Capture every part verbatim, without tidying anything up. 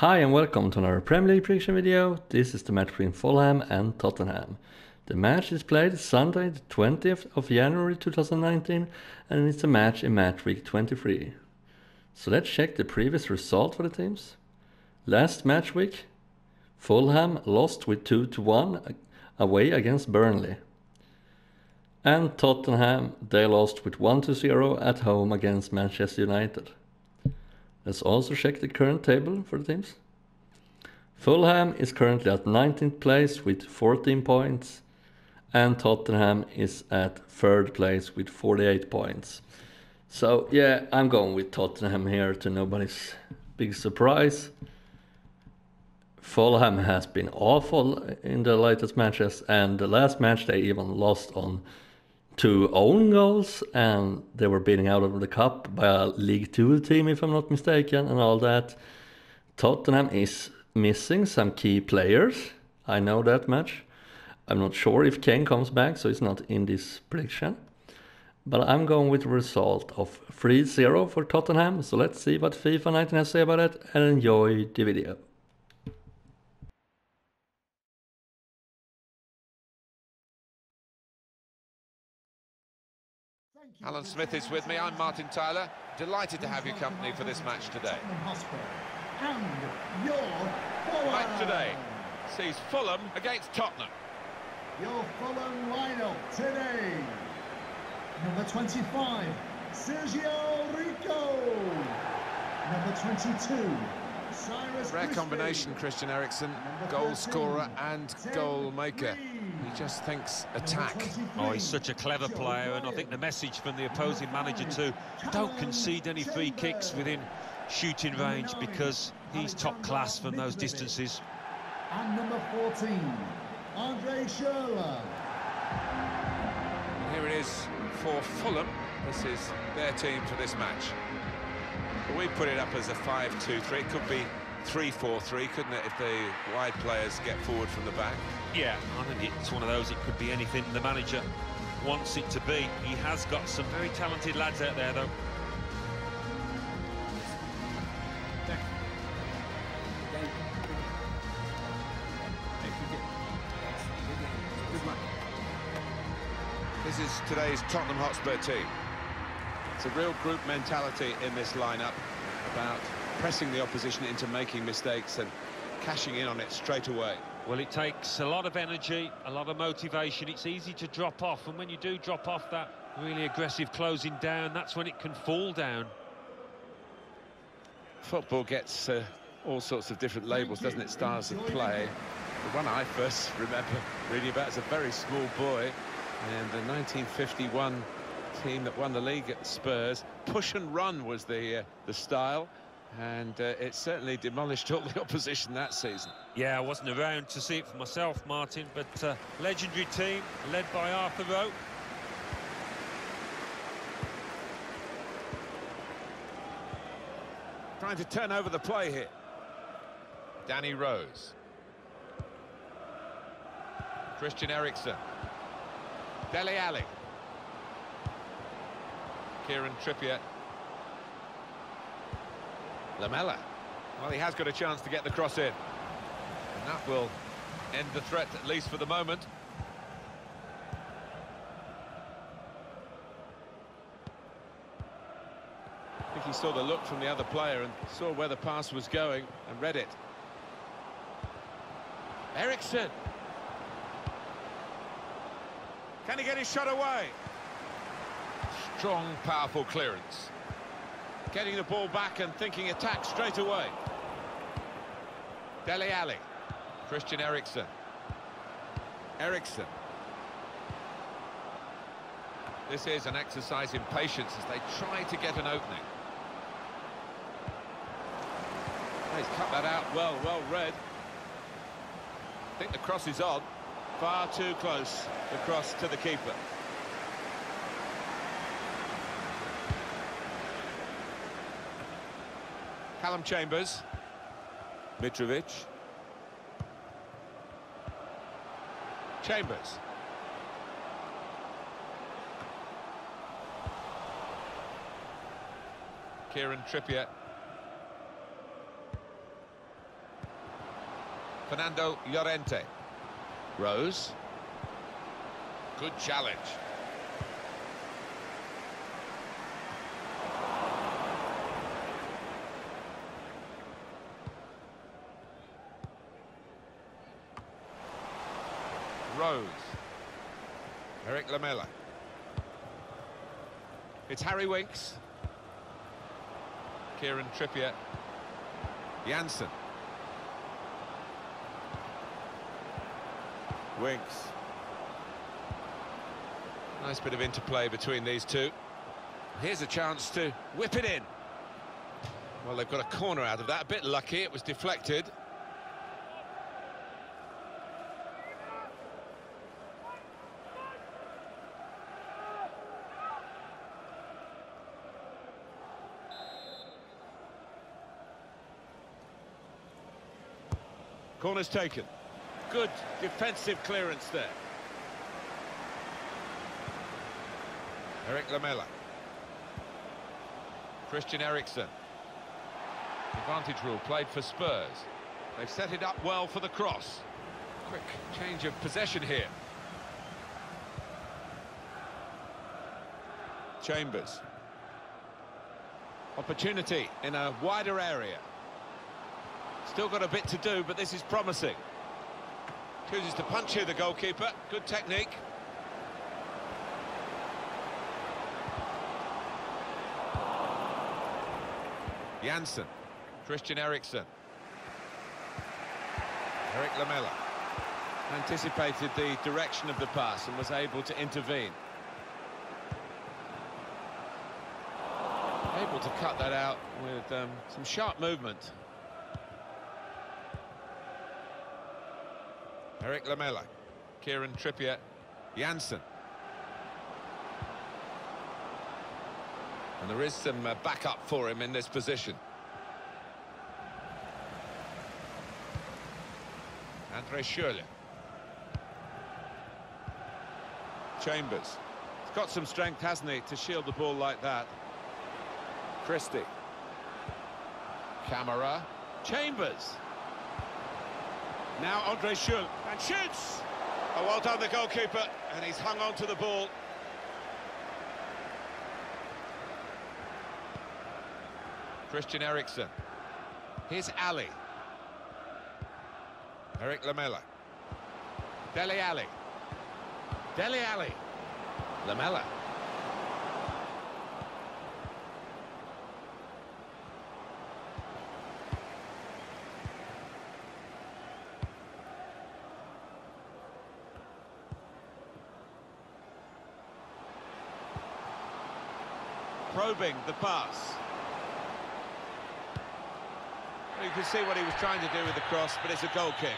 Hi and welcome to another Premier League prediction video. This is the match between Fulham and Tottenham. The match is played Sunday the twentieth of January two thousand nineteen and it's a match in match week twenty-three. So let's check the previous result for the teams. Last match week, Fulham lost with two to one away against Burnley. And Tottenham, they lost with one to zero at home against Manchester United. Let's also check the current table for the teams. Fulham is currently at nineteenth place with fourteen points, and Tottenham is at third place with forty-eight points. So yeah, I'm going with Tottenham here to nobody's big surprise. Fulham has been awful in the latest matches, and the last match they even lost on two own goals, and they were beating out of the cup by a League Two team, if I'm not mistaken, and all that. Tottenham is missing some key players. I know that much. I'm not sure if Kane comes back, so it's not in this prediction. But I'm going with the result of three zero for Tottenham. So let's see what FIFA nineteen has to say about it, and enjoy the video. Alan Smith is with me. I'm Martin Tyler. Delighted to have your company for this match today. And your Match today sees Fulham against Tottenham. Your Fulham lineup today. Number twenty-five, Sergio Rico. Number twenty-two, Cyrus Rare Crispy. combination, Christian Eriksen, goal scorer and goal maker. He just thinks attack. Oh, he's such a clever player, and I think the message from the opposing manager too, don't concede any free kicks within shooting range, because he's top class from those distances. And number fourteen, Andre Schürrle. Here it is for Fulham. This is their team for this match. But we put it up as a five two three. It could be three four three, couldn't it, if the wide players get forward from the back? Yeah, I think it's one of those, it could be anything the manager wants it to be. He has got some very talented lads out there, though. This is today's Tottenham Hotspur team. It's a real group mentality in this lineup, about pressing the opposition into making mistakes and cashing in on it straight away. Well, it takes a lot of energy, a lot of motivation. It's easy to drop off, and when you do drop off that really aggressive closing down, that's when it can fall down. Football gets uh, all sorts of different labels, doesn't it? Styles of play. The one I first remember reading about as a very small boy, and the nineteen fifty-one team that won the league at Spurs. Push and run was the uh, the style, and uh, it certainly demolished all the opposition that season. Yeah, I wasn't around to see it for myself, Martin, but uh, legendary team led by Arthur Rowe. Trying to turn over the play here. Danny Rose. Christian Eriksen. Dele Alli. Kieran Trippier. Lamela. Well, he has got a chance to get the cross in. And that will end the threat, at least for the moment. I think he saw the look from the other player and saw where the pass was going and read it. Eriksen. Can he get his shot away? Strong, powerful clearance. Getting the ball back and thinking attack straight away. Dele Alli. Christian Eriksen. Eriksen. This is an exercise in patience as they try to get an opening. Oh, he's cut that out well, well read. I think the cross is on. Far too close, the cross to the keeper. Callum Chambers. Mitrovic. Chambers. Kieran Trippier. Fernando Llorente. Rose. Good challenge. Rose. Eric Lamela. It's Harry Winks. Kieran Trippier. Janssen. Winks. Nice bit of interplay between these two. Here's a chance to whip it in. Well, they've got a corner out of that. A bit lucky, it was deflected. Corner's taken. Good defensive clearance there. Eric Lamela. Christian Eriksen. Advantage rule played for Spurs. They've set it up well for the cross. Quick change of possession here. Chambers. Opportunity in a wider area. Still got a bit to do, but this is promising. Chooses to punch here, the goalkeeper. Good technique. Janssen. Christian Eriksen. Eric Lamela. Anticipated the direction of the pass and was able to intervene. Able to cut that out with um, some sharp movement. Eric Lamela, Kieran Trippier, Janssen. And there is some uh, backup for him in this position. Andre Schürrle. Chambers. He's got some strength, hasn't he, to shield the ball like that. Christie. Camara. Chambers. Now Andre Schürrle, and shoots! Oh, well done the goalkeeper, and he's hung on to the ball. Christian Eriksen. Here's Ali. Eric Lamela. Dele Alli. Dele Alli. Lamela. Probing the pass. You can see what he was trying to do with the cross, but it's a goal kick.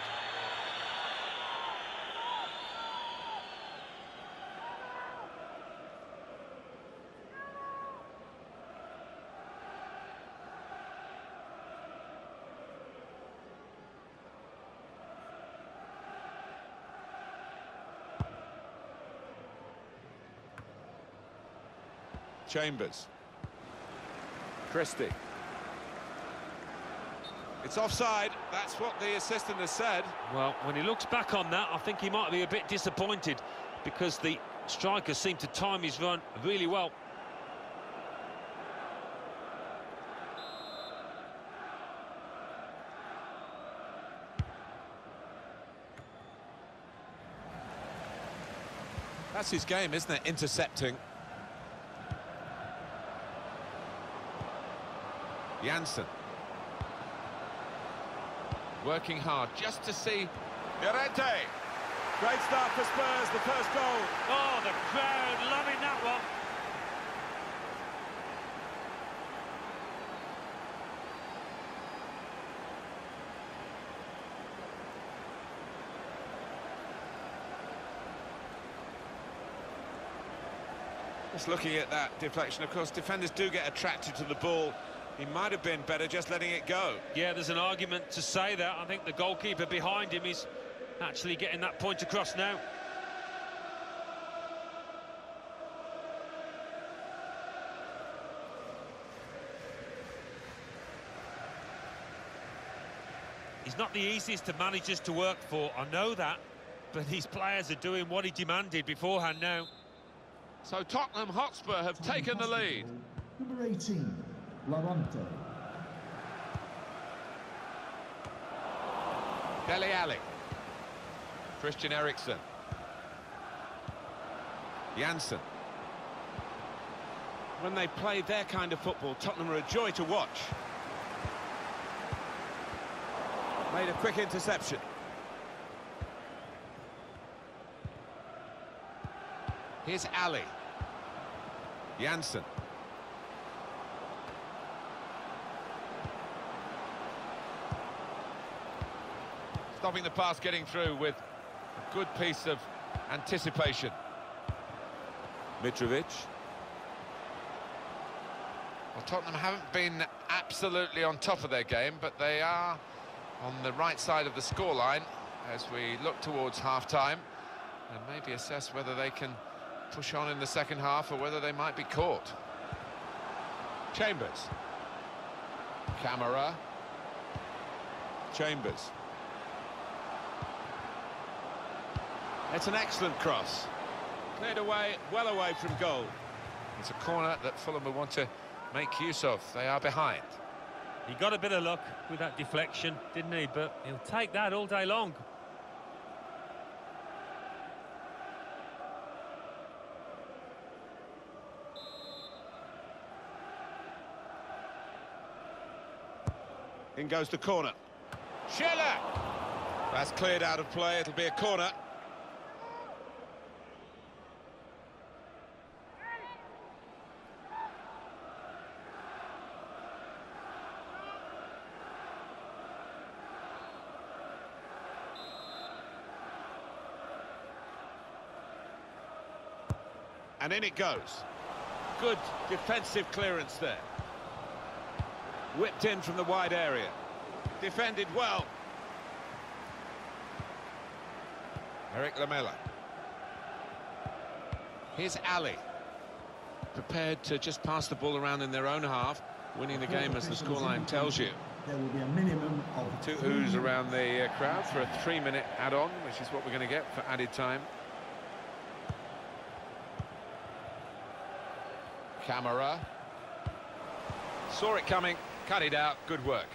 Chambers. Christie. It's offside, that's what the assistant has said. Well, when he looks back on that, I think he might be a bit disappointed because the striker seemed to time his run really well. That's his game, isn't it? Intercepting. Janssen. Working hard just to see Llorente. Great start for Spurs, the first goal. Oh, the crowd loving that one. Just looking at that deflection, of course, defenders do get attracted to the ball. He might have been better just letting it go. Yeah, there's an argument to say that. I think the goalkeeper behind him is actually getting that point across now. He's not the easiest of managers to work for, I know that, but these players are doing what he demanded beforehand now. So Tottenham Hotspur have taken the lead. Number eighteen, Lorente. Dele Alli. Christian Eriksen. Janssen. When they play their kind of football, Tottenham are a joy to watch. Made a quick interception. Here's Ali. Janssen. Stopping the pass getting through with a good piece of anticipation. Mitrovic. Well, Tottenham haven't been absolutely on top of their game, but they are on the right side of the scoreline as we look towards half-time and maybe assess whether they can push on in the second half or whether they might be caught. Chambers. Camara. Chambers. It's an excellent cross. Cleared away, well away from goal. It's a corner that Fulham will want to make use of. They are behind. He got a bit of luck with that deflection, didn't he? But he'll take that all day long. In goes the corner. Schiller! That's cleared out of play. It'll be a corner. And in it goes. Good defensive clearance there. Whipped in from the wide area. Defended well. Eric Lamela. Here's Ali. Prepared to just pass the ball around in their own half, winning the game as the scoreline tells you. There will be a minimum of Two oohs around the uh, crowd for a three-minute add-on, which is what we're going to get for added time. Camara. Saw it coming, cut it out, good work.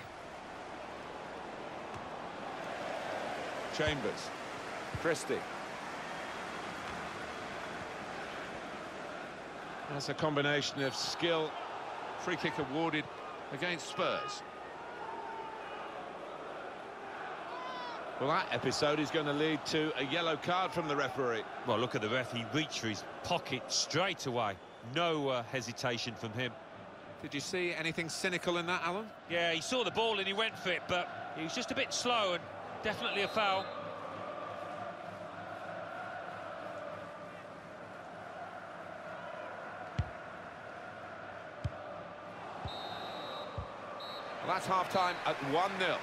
Chambers. Christie. That's a combination of skill. Free kick awarded against Spurs. Well, that episode is going to lead to a yellow card from the referee. Well, look at the ref. He reached for his pocket straight away. No uh, hesitation from him. Did you see anything cynical in that, Alan? Yeah, he saw the ball and he went for it, but he was just a bit slow and definitely a foul. Well, that's half-time at one nil.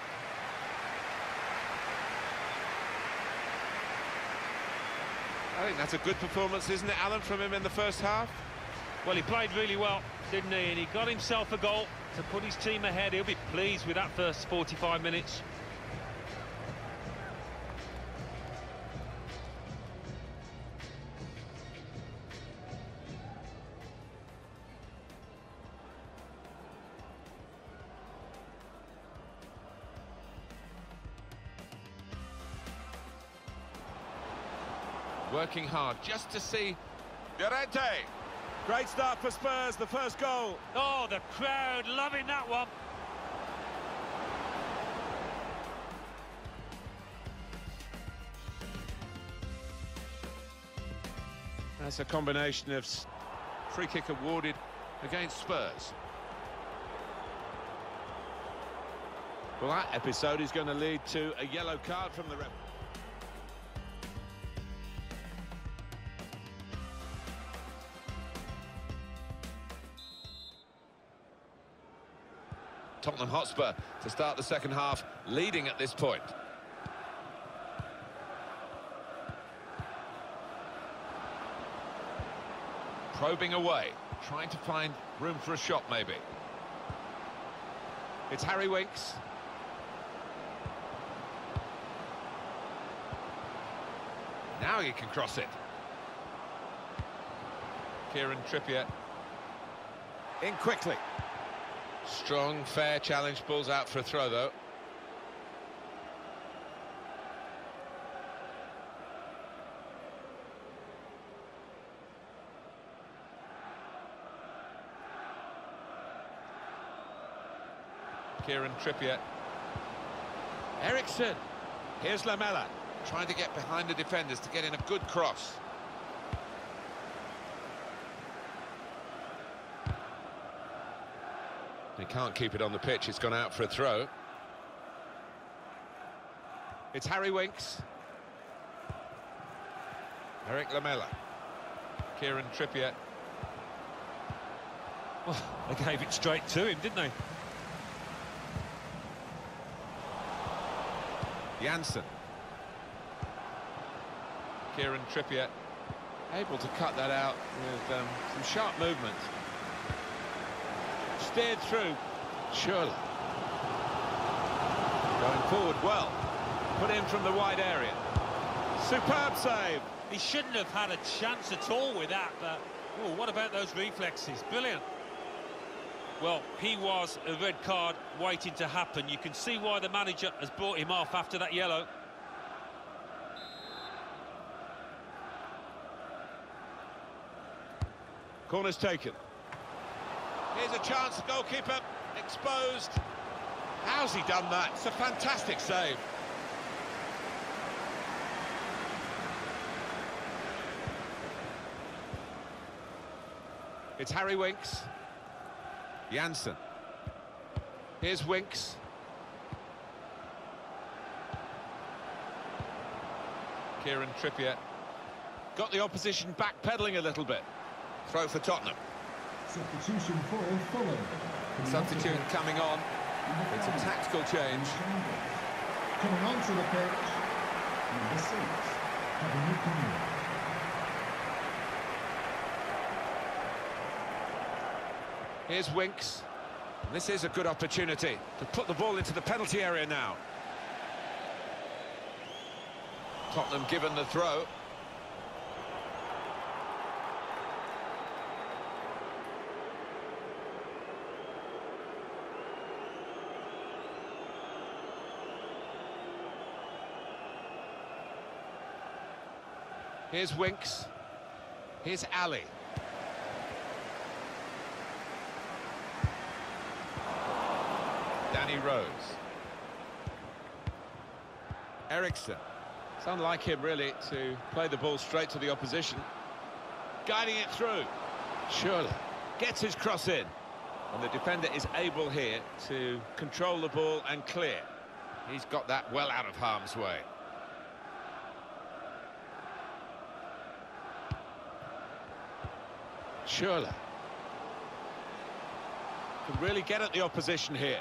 I think that's a good performance, isn't it, Alan, from him in the first half? Well, he played really well, didn't he? And he got himself a goal to put his team ahead. He'll be pleased with that first forty-five minutes. Working hard just to see Llorente. Great start for Spurs, the first goal. Oh, the crowd loving that one. That's a combination of free kick awarded against Spurs. Well, that episode is going to lead to a yellow card from the ref. Tottenham Hotspur to start the second half, leading at this point. Probing away, trying to find room for a shot maybe. It's Harry Winks. Now he can cross it. Kieran Trippier. In quickly. Strong, fair challenge. Ball's out for a throw, though. Kieran Trippier. Eriksson. Here's Lamela, trying to get behind the defenders to get in a good cross. He can't keep it on the pitch, it's gone out for a throw. It's Harry Winks. Eric Lamela. Kieran Trippier. Well, they gave it straight to him, didn't they? Janssen. Kieran Trippier. Able to cut that out with um, some sharp movement. Steered through. Surely. Going forward well. Put in from the wide area. Superb save. He shouldn't have had a chance at all with that, but oh, what about those reflexes? Brilliant. Well, he was a red card waiting to happen. You can see why the manager has brought him off after that yellow. Corner's taken. Here's a chance, goalkeeper exposed. How's he done that? It's a fantastic save. It's Harry Winks. Janssen. Here's Winks. Kieran Trippier. Got the opposition backpedaling a little bit. Throw for Tottenham. Substitution for Fulham. Substitute coming on. It's a tactical change. Coming onto the pitch, number six, having a come in. Here's Winks. This is a good opportunity to put the ball into the penalty area now. Tottenham given the throw. Here's Winks. Here's Ali. Danny Rose. Eriksson. It's unlike him, really, to play the ball straight to the opposition. Guiding it through. Surely. Gets his cross in. And the defender is able here to control the ball and clear. He's got that well out of harm's way. Surely. Can really get at the opposition here.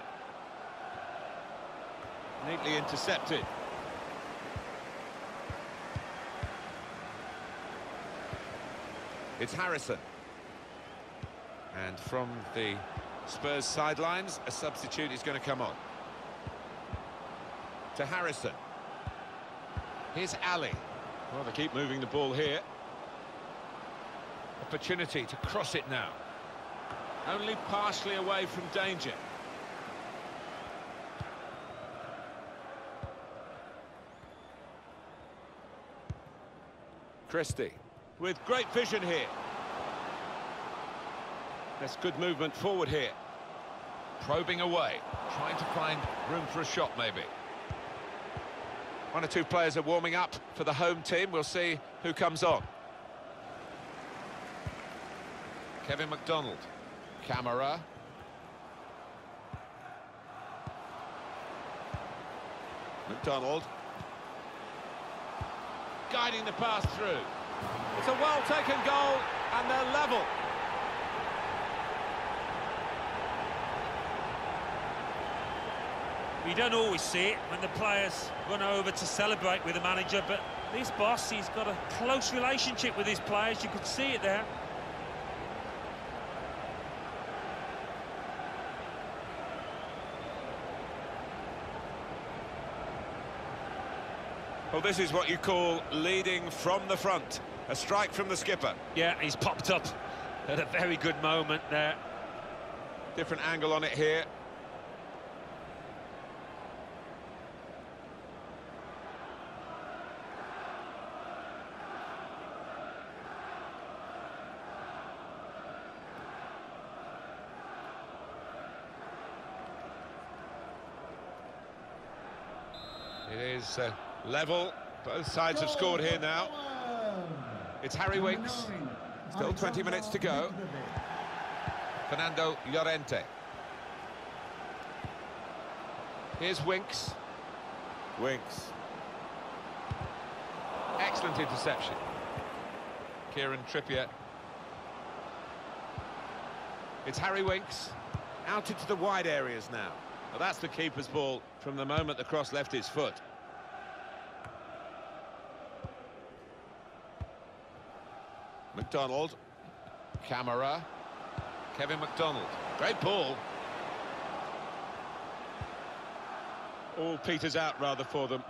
Neatly intercepted. It's Harrison. And from the Spurs sidelines, a substitute is going to come on. To Harrison. Here's Ali. Well, they keep moving the ball here. Opportunity to cross it now. Only partially away from danger. Christie with great vision here. There's good movement forward here. Probing away, trying to find room for a shot maybe. One or two players are warming up for the home team. We'll see who comes on. Kevin McDonald. Camara. McDonald. Guiding the pass through. It's a well-taken goal, and they're level. We don't always see it when the players run over to celebrate with the manager, but this boss, he's got a close relationship with his players. You could see it there. Well, this is what you call leading from the front. A strike from the skipper. Yeah, he's popped up at a very good moment there. Different angle on it here. It is uh, level. Both sides have scored here now. It's Harry Winks. Still twenty minutes to go. Fernando Llorente. Here's Winks. Winks. Excellent interception. Kieran Trippier. It's Harry Winks. Out into the wide areas now. Well, that's the keeper's ball from the moment the cross left his foot. McDonald. Camara. Kevin McDonald. Great ball. All peters out rather for them.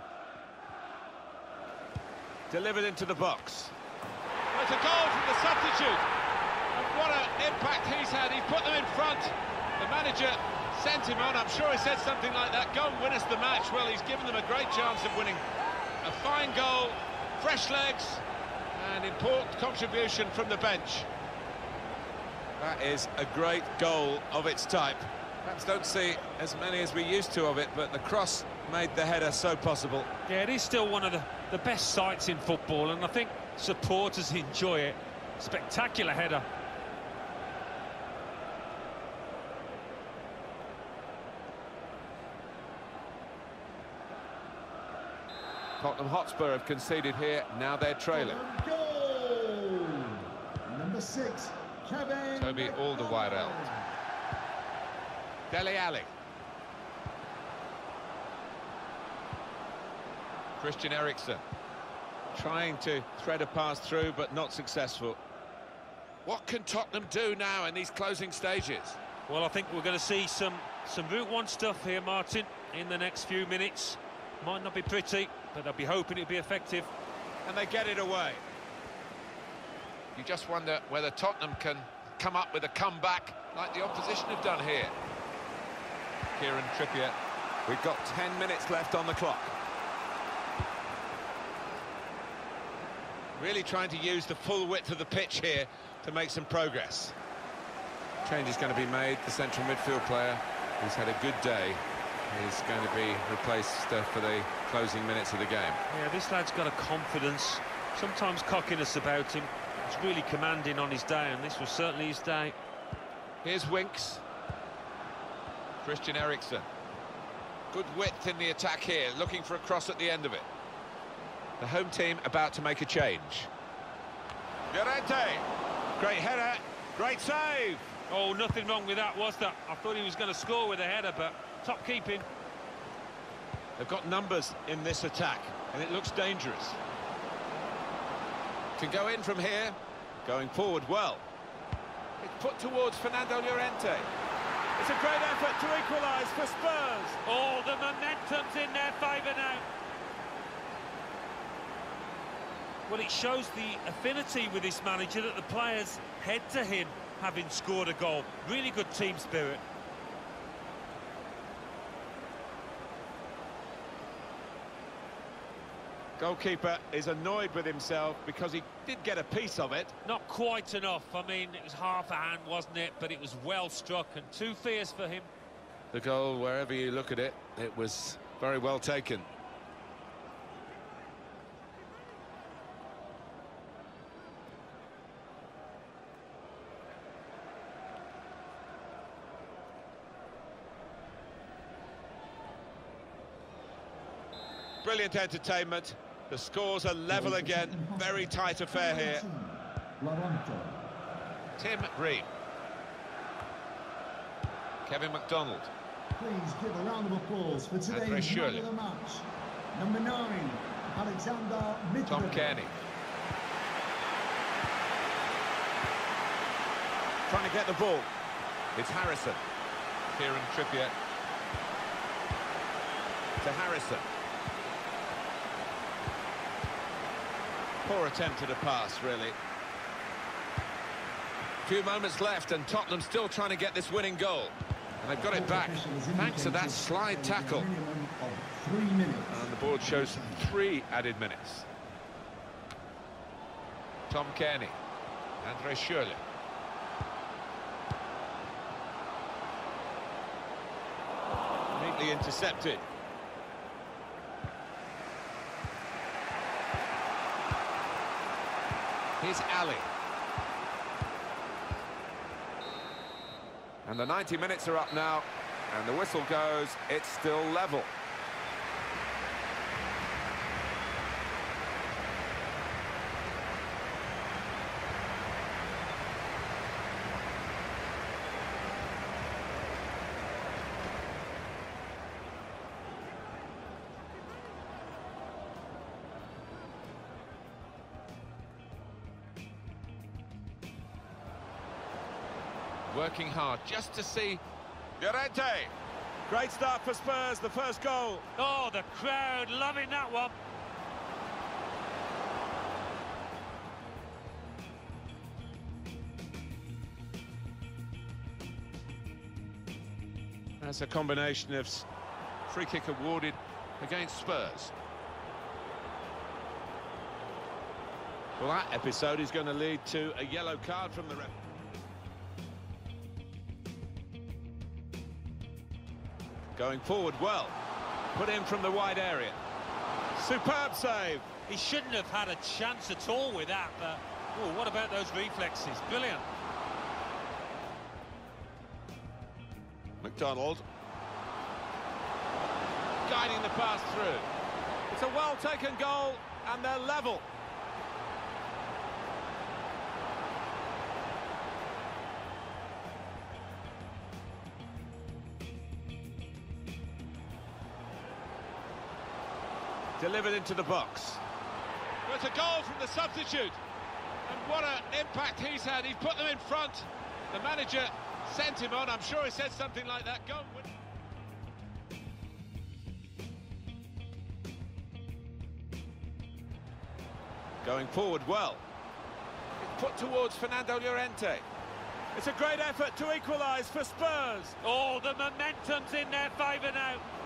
Delivered into the box. Well, it's a goal from the substitute. And what an impact he's had. He's put them in front. The manager sent him on. I'm sure he said something like that. Go and win us the match. Well, he's given them a great chance of winning. A fine goal, fresh legs, and important contribution from the bench. That is a great goal of its type. Perhaps don't see as many as we used to of it, but the cross made the header so possible. Yeah, it is still one of the, the best sights in football, and I think supporters enjoy it. Spectacular header. Tottenham Hotspur have conceded here, now they're trailing. Goal! Number six, Kevin Toby Alderweireld. Dele Alli. Christian Eriksen. Trying to thread a pass through, but not successful. What can Tottenham do now in these closing stages? Well, I think we're going to see some, some Route one stuff here, Martin, in the next few minutes. Might not be pretty, but they'll be hoping it'll be effective. And they get it away. You just wonder whether Tottenham can come up with a comeback like the opposition have done here. Kieran Trippier. We've got ten minutes left on the clock. Really trying to use the full width of the pitch here to make some progress. Change is going to be made. The central midfield player who's had a good day is going to be replaced uh, for the closing minutes of the game. Yeah, this lad's got a confidence, sometimes cockiness about him. He's really commanding on his day, and this was certainly his day. Here's Winks. Christian Eriksen. Good width in the attack here, looking for a cross at the end of it. The home team about to make a change. Llorente. Great header, great save. Oh, nothing wrong with that, was there? I thought he was going to score with a header, but top keeping. They've got numbers in this attack, and it looks dangerous. Can go in from here, going forward well. It's put towards Fernando Llorente. It's a great effort to equalise for Spurs. Oh, the momentum's in their favour now. Well, it shows the affinity with this manager that the players head to him having scored a goal. Really good team spirit. Goalkeeper is annoyed with himself because he did get a piece of it. Not quite enough. I mean, it was half a hand, wasn't it? But it was well struck and too fierce for him. The goal, wherever you look at it, it was very well taken. Brilliant entertainment. The scores are level again. Very tight affair here. Tim Ream. Kevin McDonald. Please give a round of applause for today's man of the match. Number nine, Alexander Mitrovic. Tom Kearney. Trying to get the ball. It's Harrison. Kieran Trippier. To Harrison. Poor attempt at a pass, really. Few moments left, and Tottenham still trying to get this winning goal. And they've got it back, thanks to that slide tackle. And the board shows three added minutes. Tom Kearney, Andre Schürrle. Neatly intercepted. Here's Ali. And the ninety minutes are up now, and the whistle goes, it's still level. Working hard just to see Llorente. Great start for Spurs, the first goal. Oh, the crowd loving that one. That's a combination of free kick awarded against Spurs. Well, that episode is going to lead to a yellow card from the ref. Going forward well, put in from the wide area. Superb save. He shouldn't have had a chance at all with that, but oh, what about those reflexes? Brilliant. McDonald. Guiding the pass through. It's a well-taken goal, and they're level. Delivered into the box. Well, it's a goal from the substitute. And what an impact he's had. He's put them in front. The manager sent him on. I'm sure he said something like that. Go. Going forward well. It's put towards Fernando Llorente. It's a great effort to equalise for Spurs. Oh, the momentum's in their favour now.